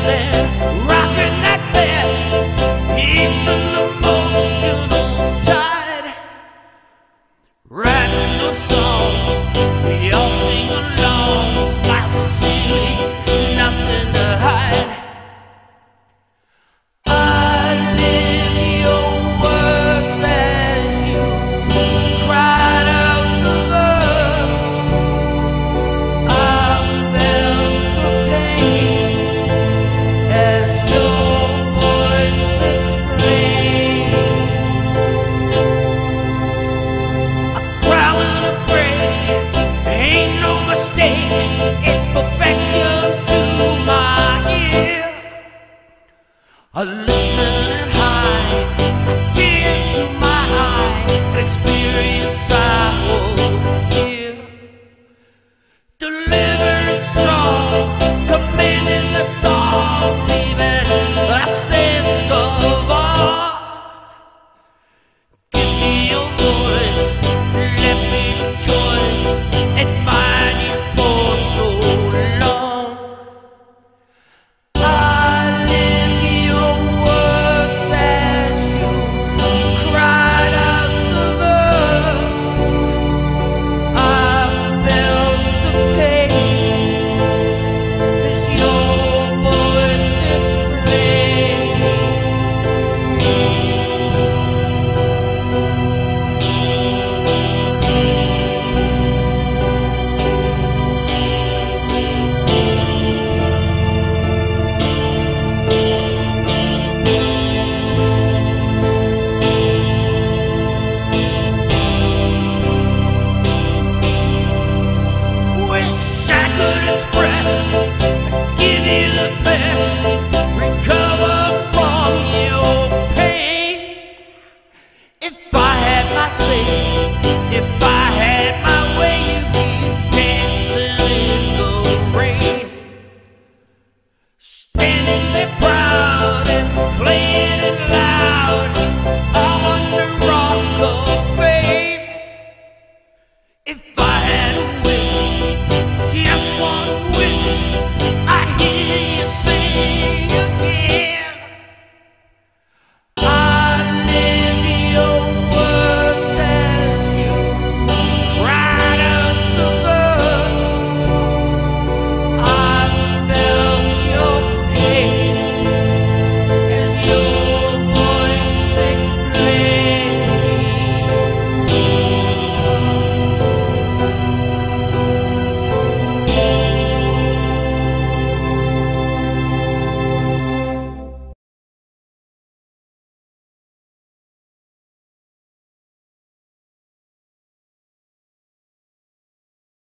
stand rocking that best. It's an emotional tide. Writing those songs, we all sing along. Smile sincerely, nothing to hide. I live your words as you cried out the verse. I felt the pain as your voice explained. A growl and a break ain't no mistake. It's perfection to my ear. A listening high, a tear to my eye, an experience I hold dear. Delivering strong, commanding the song, leaving a sense of awe. Give me your voice, let me the choice, admire you for so long. I live your words as you cried out the verse. I felt the pain as your voice explained. Wish I could express, give you the best, recover from your pain. If I had my say, if I had my way, you'd be dancing in the rain, standing there proud and playing it loud.